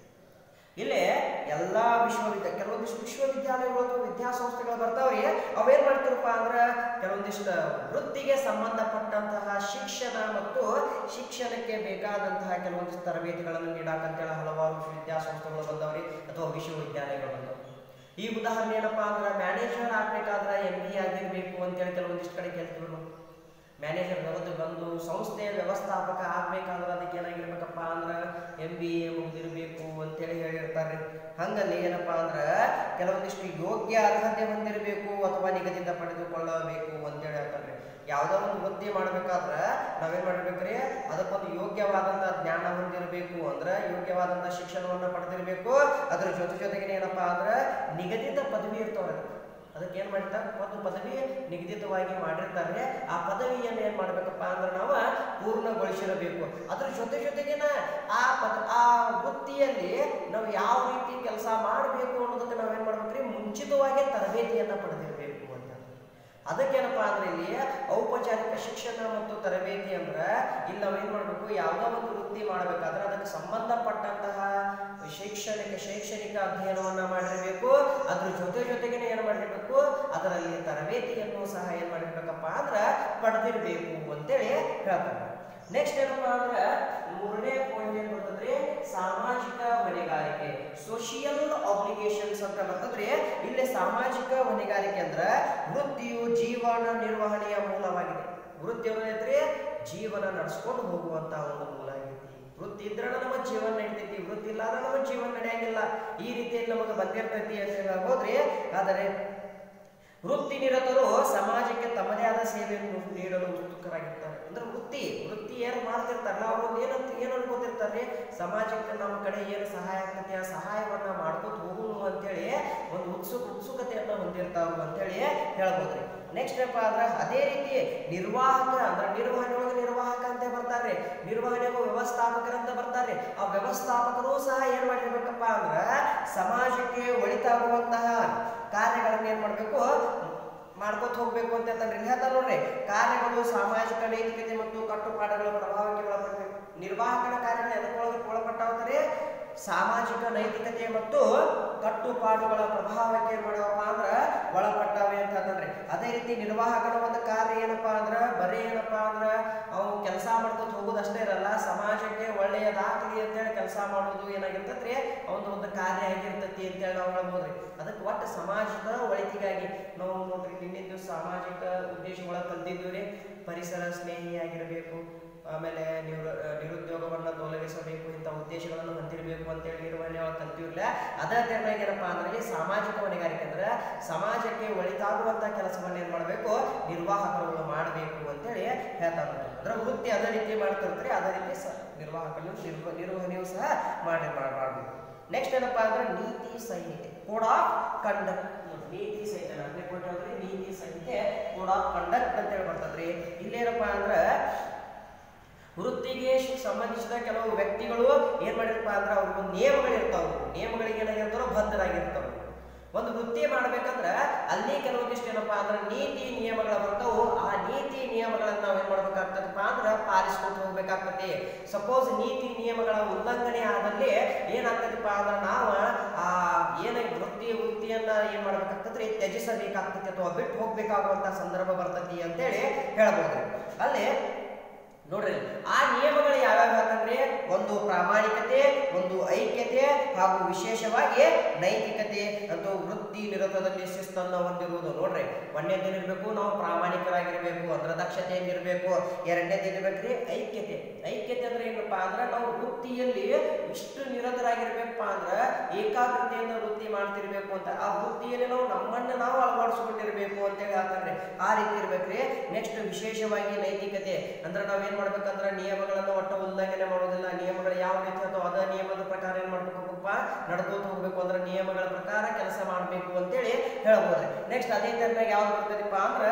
ಇಲ್ಲಿ ಎಲ್ಲಾ ಕೆಲವೊಂದಿಷ್ಟು ವಿಶ್ವವಿದ್ಯಾಲಯಗಳು ಅಥವಾ ವಿದ್ಯಾಸಂಸ್ಥೆಗಳು ಬರ್ತಾವ್ರಿ, ಅವೇನ್ ಮಾಡ್ತಿರಪ್ಪ ಅಂದ್ರ ಕೆಲವೊಂದಿಷ್ಟು ವೃತ್ತಿಗೆ ಸಂಬಂಧಪಟ್ಟಂತಹ ಶಿಕ್ಷಣ ಮತ್ತು ಶಿಕ್ಷಣಕ್ಕೆ ಬೇಕಾದಂತಹ ಕೆಲವೊಂದಿಷ್ಟು ತರಬೇತಿಗಳನ್ನು ನೀಡಾಕಂತೇಳಿ ಹಲವಾರು ವಿದ್ಯಾಸಂಸ್ಥೆಗಳು ಬಂದವ್ರಿ ಅಥವಾ ವಿಶ್ವವಿದ್ಯಾಲಯಗಳು ಬಂದವು. ಈ ಉದಾಹರಣೆ ಏನಪ್ಪಾ ಅಂದ್ರ ಮ್ಯಾನೇಜರ್ ಆಗ್ಬೇಕಾದ್ರೆ MBA ಆಗಿರ್ಬೇಕು ಅಂತೇಳಿ ಕೆಲವೊಂದಿಷ್ಟು ಕಡೆ ಕೇಳ್ತೀವಿ ನಾವು. ಮ್ಯಾನೇಜರ್ ಬಂದು ಸಂಸ್ಥೆಯ ವ್ಯವಸ್ಥಾಪಕ ಆಗ್ಬೇಕಾದ್ರೆ ಅದಕ್ಕೆ ಏನಾಗಿರ್ಬೇಕಪ್ಪ ಅಂದ್ರ MBA ಮುಗಿದಿರ್ಬೇಕು ಅಂತೇಳಿ ಹೇಳಿರ್ತಾರೆ. ಹಂಗಲ್ಲಿ ಏನಪ್ಪಾ ಅಂದ್ರ ಕೆಲವೊಂದಿಷ್ಟು ಯೋಗ್ಯ ಅರ್ಹತೆ ಹೊಂದಿರಬೇಕು ಅಥವಾ ನಿಗದಿತ ಪಡೆದುಕೊಳ್ಳಬೇಕು ಅಂತೇಳಿ ಹೇಳ್ತಾರೆ. ಯಾವ್ದೋ ಒಂದು ವೃತ್ತಿ ಮಾಡ್ಬೇಕಾದ್ರ ನಾವೇನ್ ಮಾಡಿರ್ಬೇಕ್ರಿ ಅದಕ್ಕೊಂದು ಯೋಗ್ಯವಾದಂತಹ ಜ್ಞಾನ ಹೊಂದಿರಬೇಕು, ಅಂದ್ರೆ ಯೋಗ್ಯವಾದಂತ ಶಿಕ್ಷಣವನ್ನ ಪಡೆದಿರ್ಬೇಕು. ಅದ್ರ ಜೊತೆಗೆ ಏನಪ್ಪಾ ಅಂದ್ರ ನಿಗದಿತ ಪದವಿ ಇರ್ತಾವ್ರ, ಅದಕ್ಕೆ ಏನ್ ಮಾಡಿರ್ತಾರೆ ಒಂದು ಪದವಿ ನಿಗದಿತವಾಗಿ ಮಾಡಿರ್ತಾರೆ. ಆ ಪದವಿಯನ್ನು ಏನ್ ಮಾಡ್ಬೇಕಪ್ಪ ಅಂದ್ರೆ ನಾವು ಪೂರ್ಣಗೊಳಿಸಿರಬೇಕು. ಅದ್ರ ಜೊತೆಗಿನ ಆ ವೃತ್ತಿಯಲ್ಲಿ ನಾವು ಯಾವ ರೀತಿ ಕೆಲಸ ಕೆಲಸ ಮಾಡಬೇಕು ಅನ್ನೋದಕ್ಕೆ ನಾವೇನ್ ಮಾಡ್ಬೇಕ್ರಿ, ಮುಂಚಿತವಾಗಿ ತರಬೇತಿಯನ್ನ ಪಡೆದಿರಬೇಕು ಅಂತ. ಅದಕ್ಕೇನಪ್ಪಾ ಅಂದ್ರೆ ಇಲ್ಲಿ ಔಪಚಾರಿಕ ಶಿಕ್ಷಣ ಮತ್ತು ತರಬೇತಿ ಅಂದ್ರೆ ಇಲ್ಲಿ ನಾವೇನ್ ಮಾಡ್ಬೇಕು, ಯಾವುದೋ ಒಂದು ವೃತ್ತಿ ಮಾಡ್ಬೇಕಾದ್ರೆ ಅದಕ್ಕೆ ಸಂಬಂಧಪಟ್ಟಂತಹ ಶೈಕ್ಷಣಿಕ ಅಧ್ಯಯನವನ್ನ ಮಾಡಿರಬೇಕು. ಅದ್ರ ಜೊತೆಗೆ ಏನ್ ಮಾಡಿರ್ಬೇಕು, ಅದರಲ್ಲಿ ತರಬೇತಿಯನ್ನು ಸಹ ಏನ್ ಮಾಡಿರ್ಬೇಕಪ್ಪ ಅಂದ್ರೆ ಪಡೆದಿರ್ಬೇಕು ಅಂತೇಳಿ ಹೇಳ್ತಾರೆ. ನೆಕ್ಸ್ಟ್ ಏನಪ್ಪಾ ಅಂದ್ರೆ ಮೂರನೇ ಪಾಯಿಂಟ್ ಏನ್ ಬರ್ತದ್ರಿ, ಸಾಮಾಜಿಕ ಹೊಣೆಗಾರಿಕೆ, ಸೋಷಿಯಲ್ ಆಬ್ಲಿಗೇಷನ್ಸ್ ಅಂತ ಬರ್ತದ್ರಿ. ಇಲ್ಲಿ ಸಾಮಾಜಿಕ ಹೊಣೆಗಾರಿಕೆ ಅಂದ್ರೆ ವೃತ್ತಿಯು ಜೀವನ ನಿರ್ವಹಣೆಯ ಮೂಲವಾಗಿದೆ. ವೃತ್ತಿ ಏನೈತ್ರಿ, ಜೀವನ ನಡೆಸ್ಕೊಂಡು ಹೋಗುವಂತ ಒಂದು ಮೂಲ ಆಗೈತಿ. ವೃತ್ತಿ ಇದ್ರೆ ನಮ್ಮ ಜೀವನ ನಡೀತೈತಿ, ವೃತ್ತಿ ಇಲ್ಲ ಅಂದ್ರೆ ನಮ್ಮ ಜೀವನ ನಡೆಯಂಗಿಲ್ಲ. ಈ ರೀತಿಯಲ್ಲಿ ನಮಗೆ ಬಂದಿರ್ತೈತಿ ಅಂತ ಹೇಳ್ಬೋದ್ರಿ. ಆದರೆ ವೃತ್ತಿ ನಿರತರು ಸಮಾಜಕ್ಕೆ ತಮ್ಮದೇ ಆದ ಸೇವೆಯನ್ನು ನೀಡಲು ಉತ್ಸುಕರಾಗಿರ್ತಾರೆ. ಅಂದ್ರೆ ವೃತ್ತಿ ಏನು ಮಾಡ್ತಿರ್ತಾರಲ್ಲ ಅವರು ಏನು ಅನ್ಕೋತಿರ್ತಾರೆ, ಸಮಾಜಕ್ಕೆ ನಮ್ಮ ಕಡೆ ಏನು ಸಹಾಯ ಆಗ್ತೈತಿ ಆ ಸಹಾಯವನ್ನ ಮಾಡ್ಕೋತ ಹೋಗುನು ಅಂತೇಳಿ ಒಂದು ಉತ್ಸುಕತೆಯನ್ನ ಹೊಂದಿರ್ತಾರು ಅಂತೇಳಿ ಹೇಳ್ಬೋದ್ರಿ. ನೆಕ್ಸ್ಟ್ ಏನಪ್ಪಾ ಅಂದ್ರೆ ಅದೇ ರೀತಿ ನಿರ್ವಾಹಕ ಅಂದ್ರೆ ನಿರ್ವಹಣೆ ಒಳಗೆ ನಿರ್ವಾಹಕ ಅಂತ ಬರ್ತಾರೆ, ನಿರ್ವಹಣೆಗೂ ವ್ಯವಸ್ಥಾಪಕರಂತ ಬರ್ತಾರೆ. ಆ ವ್ಯವಸ್ಥಾಪಕರು ಸಹ ಏನ್ ಮಾಡಿರ್ಬೇಕಪ್ಪ ಅಂದ್ರೆ ಸಮಾಜಕ್ಕೆ ಒಳಿತಾಗುವಂತಹ ಕಾರ್ಯಗಳನ್ನ ಏನ್ ಮಾಡ್ಬೇಕು, ಮಾಡ್ಕೋತ ಹೋಗ್ಬೇಕು ಅಂತ ಹೇಳ್ತಾರೆ ನೋಡ್ರಿ. ಕಾರ್ಯಗಳು ಸಾಮಾಜಿಕ ನೈತಿಕತೆ ಮತ್ತು ಕಟ್ಟುಪಾಡುಗಳ ಪ್ರಭಾವಕ್ಕೆ ಒಳಪಡಬೇಕು. ನಿರ್ವಾಹಕನ ಕಾರ್ಯಗಳು ಎದಕ್ಕೊಳಗೆ ಒಳಪಟ್ಟಾವ್ತಾರೆ, ಸಾಮಾಜಿಕ ನೈತಿಕತೆ ಮತ್ತು ಕಟ್ಟುಪಾಡುಗಳ ಪ್ರಭಾವಕ್ಕೆ ಏನ್ ಮಾಡ್ಯಾವಪ್ಪ ಅಂದ್ರ ಒಳಪಟ್ಟಾವೆ ಅಂತ ಅಂತಂದ್ರೆ. ಅದೇ ರೀತಿ ನಿರ್ವಾಹಕನ ಒಂದು ಕಾರ್ಯ ಏನಪ್ಪಾ ಅಂದ್ರ ಬರೀ ಏನಪ್ಪಾ ಅಂದ್ರ ಅವು ಕೆಲಸ ಮಾಡ್ಕೊತ ಹೋಗೋದಷ್ಟೇ ಇರಲ್ಲ, ಸಮಾಜಕ್ಕೆ ಒಳ್ಳೆಯದಾಗಲಿ ಅಂತೇಳಿ ಕೆಲಸ ಮಾಡೋದು ಏನಾಗಿರ್ತೈತ್ರಿ ಒಂದು ಕಾರ್ಯ ಆಗಿರ್ತೈತಿ ಅಂತೇಳಿ ನಾವು ಹೇಳ್ಬೋದ್ರಿ. ಅದಕ್ಕೆ ಒಟ್ಟು ಸಮಾಜದ ಒಳಿತಿಗಾಗಿ ನಾವು ನೋಡ್ರಿ ನಿನ್ನೆ ದಿವಸ ಸಾಮಾಜಿಕ ಉದ್ದೇಶಗಳ ಕಲ್ತಿದ್ದೀವ್ರಿ. ಪರಿಸರ ಸ್ನೇಹಿಯಾಗಿರಬೇಕು, ಆಮೇಲೆ ನಿರುದ್ಯೋಗವನ್ನ ತೊಲಗಿಸಬೇಕು, ಇಂಥ ಉದ್ದೇಶಗಳನ್ನು ಹೊಂದಿರಬೇಕು ಅಂತೇಳಿ ನಿರ್ವಹಣೆ ಒಳಗೆ ಕಲ್ತಿವ್ರಲ್ಲ. ಅದೇ ಟೈಮ್ನಾಗ ಏನಪ್ಪಾ ಅಂದ್ರೆ ಸಾಮಾಜಿಕ ಹೊಣೆಗಾರಿಕೆ ಅಂದ್ರೆ ಸಮಾಜಕ್ಕೆ ಒಳಿತಾಗುವಂತ ಕೆಲಸವನ್ನ ಏನ್ ಮಾಡ್ಬೇಕು, ನಿರ್ವಾಹಕರುಗಳು ಮಾಡಬೇಕು ಅಂತೇಳಿ ಹೇಳ್ತಾರೆ. ಅಂದ್ರೆ ವೃತ್ತಿ ಅದೇ ರೀತಿ ಮಾಡ್ತಿರ್ತಾರೆ, ಅದೇ ರೀತಿ ನಿರ್ವಾಹಕರು ನಿರ್ವಹಣೆಯೂ ಸಹ ಮಾಡಬೇಕು. ನೆಕ್ಸ್ಟ್ ಏನಪ್ಪಾ ಅಂದ್ರೆ ನೀತಿ ಸಂಹಿತೆ, ಕೋಡ್ ಆಫ್ ಕಂಡಕ್ಟ್. ನೀತಿ ಸಂಹಿತೆ ಅಂದ್ರೆ ಕೊಟ್ಟವ್ರಿ, ನೀತಿ ಸಂಹಿತೆ ಕೋಡ್ ಆಫ್ ಕಂಡಕ್ಟ್ ಅಂತೇಳಿ ಬರ್ತದ್ರಿ. ಇಲ್ಲೇನಪ್ಪಾ ಅಂದ್ರ ವೃತ್ತಿಗೆ ಸಂಬಂಧಿಸಿದ ಕೆಲವು ವ್ಯಕ್ತಿಗಳು ಏನ್ ಮಾಡಿರಪ್ಪ ಅಂದ್ರೆ ಅವ್ರಿಗೂ ನಿಯಮಗಳಿರ್ತಾವ. ನಿಯಮಗಳಿಗೆ ಏನಾಗಿರ್ತಾರೋ ಬದ್ಧರಾಗಿರ್ತಾವ. ಒಂದು ವೃತ್ತಿ ಮಾಡ್ಬೇಕಂದ್ರ ಅಲ್ಲಿ ಕೆಲವೊಂದಿಷ್ಟು ಏನಪ್ಪಾ ಅಂದ್ರೆ ನೀತಿ ನಿಯಮಗಳ ಬರ್ತಾವು. ಆ ನೀತಿ ನಿಯಮಗಳನ್ನ ನಾವ್ ಏನ್ ಮಾಡ್ಬೇಕಾಗ್ತದಪ್ಪ ಅಂದ್ರೆ ಪಾಲಿಸ್ಕೊತ ಹೋಗ್ಬೇಕಾಗ್ತದೆ. ಸಪೋಸ್ ನೀತಿ ನಿಯಮಗಳ ಉಲ್ಲಂಘನೆ ಆದಲ್ಲಿ ಏನಾಗ್ತದಪ್ಪ ಅಂದ್ರೆ ನಾವು ಆ ಏನಾಗಿ ವೃತ್ತಿಯನ್ನ ಏನ್ ಮಾಡ್ಬೇಕಾಗ್ತದ್ರಿ, ತ್ಯಜಿಸಬೇಕಾಗ್ತದೆ ಅಥವಾ ಬಿಟ್ಟು ಹೋಗ್ಬೇಕಾಗುವಂತ ಸಂದರ್ಭ ಬರ್ತತಿ ಅಂತೇಳಿ ಹೇಳ್ಬೋದು. ಅಲ್ಲಿ ನೋಡ್ರಿ ಆ ನಿಯಮಗಳು ಯಾವ್ಯಾವ ಅಂತಂದ್ರೆ ಒಂದು ಪ್ರಾಮಾಣಿಕತೆ, ಒಂದು ಐಕ್ಯತೆ ಹಾಗೂ ವಿಶೇಷವಾಗಿ ನೈತಿಕತೆ ಅಥವಾ ವೃತ್ತಿ ನಿರತದಲ್ಲಿ ಶಿಸ್ತನ್ನು ಹೊಂದಿರುವುದು. ನೋಡ್ರಿ ಒಂದನೇದೇನಿರ್ಬೇಕು, ನಾವು ಪ್ರಾಮಾಣಿಕರಾಗಿರ್ಬೇಕು ಅಂದ್ರೆ ದಕ್ಷತೆಯಿಂದಿರ್ಬೇಕು. ಎರಡನೇದೇನಿರ್ಬೇಕ್ರಿ ಐಕ್ಯತೆ. ಐಕ್ಯತೆ ಅಂದ್ರೆ ಏನಪ್ಪಾ ಅಂದ್ರೆ ನಾವು ವೃತ್ತಿಯಲ್ಲಿ ಇಷ್ಟು ನಿರತರಾಗಿರ್ಬೇಕಪ್ಪ ಅಂದ್ರೆ ಏಕಾಗ್ರತೆಯಿಂದ ವೃತ್ತಿ ಮಾಡ್ತಿರ್ಬೇಕು ಅಂತ. ಆ ವೃತ್ತಿಯಲ್ಲಿ ನಾವು ನಮ್ಮನ್ನ ನಾವು ಅಳವಡಿಸ್ಕೊಂಡಿರ್ಬೇಕು ಅಂತ ಹೇಳ್ತಾರೆ. ಆ ರೀತಿ ಇರ್ಬೇಕ್ರಿ. ನೆಕ್ಸ್ಟ್ ವಿಶೇಷವಾಗಿ ನೈತಿಕತೆ ಅಂದ್ರೆ ನಾವೇನ್ ಮಾಡ್ಬೇಕಂದ್ರೆ ನಿಯಮಗಳನ್ನು ಒಟ್ಟು ಉಲ್ಲಂಘನೆ ಮಾಡೋದಿಲ್ಲ. ನಿಯಮಗಳು ಯಾವ ರೀತಿ ಅಥವಾ ಅದ ನಿಯಮದ ಪ್ರಕಾರ ಏನ್ ಮಾಡ್ಬೇಕಪ್ಪ ನಡ್ಕೋತ ಹೋಗ್ಬೇಕು ಅಂದ್ರೆ ನಿಯಮಗಳ ಪ್ರಕಾರ ಕೆಲಸ ಮಾಡ್ಬೇಕು ಅಂತೇಳಿ ಹೇಳ್ಬೋದು. ನೆಕ್ಸ್ಟ್ ಅದೇ ತರನಾಗ ಯಾವ್ದು ಬರ್ತದಪ್ಪ ಅಂದ್ರೆ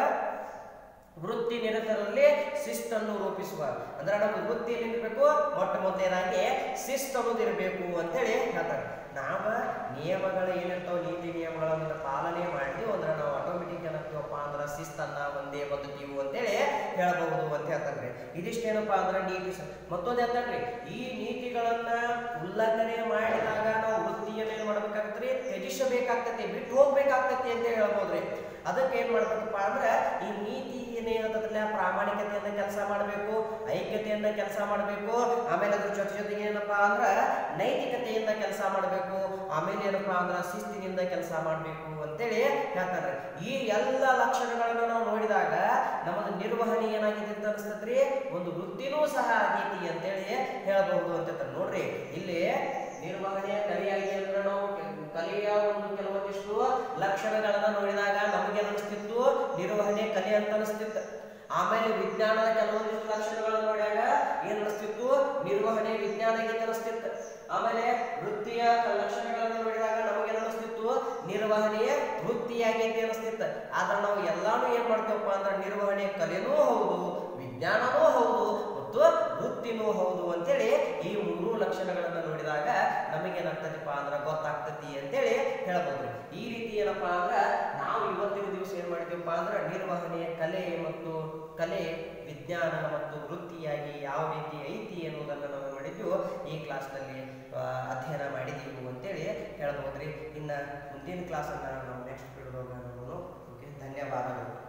ವೃತ್ತಿ ನಿರತರಲ್ಲಿ ಶಿಸ್ತನ್ನು ರೂಪಿಸುವ. ಅಂದ್ರೆ ನಮ್ಮ ವೃತ್ತಿಯಲ್ಲಿ ಇರಬೇಕು ಮೊಟ್ಟ ಮೊದಲನೇದಾಗಿ ಶಿಸ್ತು ಅನ್ನೋದು ಇರಬೇಕು ಅಂತೇಳಿ ಹೇಳ್ತಾರೆ. ನಾವು ನಿಯಮಗಳು ಏನಿರ್ತಾವ ನೀತಿ ನಿಯಮಗಳನ್ನ ಪಾಲನೆ ಮಾಡ್ತೀವಿ ಅಂದ್ರೆ ನಾವು ಆಟೋಮೆಟಿಕ್ ಏನಾಗ್ತೀವಪ್ಪ ಅಂದ್ರೆ ಶಿಸ್ತನ್ನ ಒಂದೇ ಬದುಕೀವು ಅಂತೇಳಿ ಹೇಳ್ಬಹುದು ಅಂತ ಹೇಳ್ತಾರೆ. ಇದಿಷ್ಟೇನಪ್ಪ ಅಂದ್ರೆ ನೀತಿ. ಮತ್ತೊಂದು ಹೇಳ್ತಾರ್ರಿ, ಈ ನೀತಿಗಳನ್ನ ಉಲ್ಲಂಘನೆ ಮಾಡಿದಾಗ ನಾವು ವೃತ್ತಿಯನ್ನು ಏನ್ ಮಾಡ್ಬೇಕಾಗ್ತದ್ರಿ, ತ್ಯಜಿಸಬೇಕಾಗ್ತತಿ, ಬಿಟ್ಟು ಹೋಗ್ಬೇಕಾಗ್ತತಿ ಅಂತ ಹೇಳ್ಬೋದ್ರಿ. ಅದಕ್ಕೆ ಏನ್ ಮಾಡ್ಬೇಕಪ್ಪ ಅಂದ್ರೆ ಈ ನೀತಿ ಏನೇನಂತಂದ್ರೆ ಪ್ರಾಮಾಣಿಕತೆಯಿಂದ ಕೆಲಸ ಮಾಡಬೇಕು, ಐಕ್ಯತೆಯಿಂದ ಕೆಲಸ ಮಾಡಬೇಕು, ಆಮೇಲೆ ಅದ್ರ ಜೊತೆಗೆ ಏನಪ್ಪಾ ಅಂದ್ರೆ ನೈತಿಕತೆಯಿಂದ ಕೆಲಸ ಮಾಡಬೇಕು, ಆಮೇಲೆ ಏನಪ್ಪಾ ಅಂದ್ರೆ ಶಿಸ್ತಿನಿಂದ ಕೆಲಸ ಮಾಡಬೇಕು ಅಂತೇಳಿ ಹೇಳ್ತಾರೆ. ಈ ಎಲ್ಲ ಲಕ್ಷಣಗಳನ್ನ ನಾವು ನೋಡಿದಾಗ ನಮ್ಮದು ನಿರ್ವಹಣೆ ಏನಾಗಿದೆ ಅಂತ ಅನಿಸ್ತದ್ರಿ, ಒಂದು ವೃತ್ತಿನೂ ಸಹ ಆಗೈತಿ ಅಂತೇಳಿ ಹೇಳಬಹುದು ಅಂತ. ನೋಡ್ರಿ ಇಲ್ಲಿ ನಿರ್ವಹಣೆಯ ಕಲೆಯಾಗಿ ಅಂದ್ರೆ ನಾವು ಕಲೆಯ ಒಂದು ಕೆಲವೊಂದಿಷ್ಟು ಲಕ್ಷಣಗಳನ್ನ ನೋಡಿದಾಗ ನಮಗೆ ಅನಿಸ್ತಿತ್ತು ನಿರ್ವಹಣೆ ಕಲೆ ಅಂತ ಅನಿಸ್ತಿತ್ತು. ಆಮೇಲೆ ವಿಜ್ಞಾನದ ಕೆಲವೊಂದಿಷ್ಟು ಲಕ್ಷಣಗಳನ್ನು ನೋಡಿದಾಗ ಏನ್ ಅನಿಸ್ತಿತ್ತು, ನಿರ್ವಹಣೆ ವಿಜ್ಞಾನ ಅನಿಸ್ತಿತ್ತು. ಆಮೇಲೆ ವೃತ್ತಿಯ ಲಕ್ಷಣಗಳನ್ನು ನೋಡಿದಾಗ ನಮಗೆ ಅನಿಸ್ತಿತ್ತು ನಿರ್ವಹಣೆಯ ವೃತ್ತಿಯಾಗೈತಿ ಅನಿಸ್ತಿತ್ತು. ಆದ್ರೆ ನಾವು ಎಲ್ಲಾನು ಏನ್ ಮಾಡ್ತೇವಪ್ಪ ಅಂದ್ರೆ ನಿರ್ವಹಣೆ ಕಲೆನೂ ಹೌದು, ವಿಜ್ಞಾನನೂ ಹೌದು ಮತ್ತು ವೃತ್ತಿನೂ ಹೌದು ಅಂತೇಳಿ ಈ ಮೂರು ಲಕ್ಷಣಗಳನ್ನು ನೋಡಿದಾಗ ನಮಗೇನಾಗ್ತದಪ್ಪ ಅಂದ್ರೆ ಗೊತ್ತಾಗ್ತತಿ ಅಂತೇಳಿ ಹೇಳ್ಬೋದು. ಈ ರೀತಿ ಏನಪ್ಪಾ ಅಂದ್ರೆ ನಾವು ಇವತ್ತಿನ ದಿವಸ ಏನ್ ಮಾಡಿದೀವಪ್ಪ ಅಂದ್ರೆ ನಿರ್ವಹಣೆ ಕಲೆ ವಿಜ್ಞಾನ ಮತ್ತು ವೃತ್ತಿಯಾಗಿ ಯಾವ ರೀತಿ ಐತಿ ಎನ್ನುವುದನ್ನು ನಾವು ಮಾಡಿದ್ವು ಈ ಕ್ಲಾಸ್ನಲ್ಲಿ ಅಧ್ಯಯನ ಮಾಡಿದೀವಿ ಅಂತೇಳಿ ಹೇಳ್ಬೋದ್ರಿ. ಇನ್ನು ಮುಂದಿನ ಕ್ಲಾಸನ್ನು ನಾವು ನೆಕ್ಸ್ಟ್ ಪೀರಿಯಡ್ ಹೋಗೋಣ. ಓಕೆ, ಧನ್ಯವಾದಗಳು.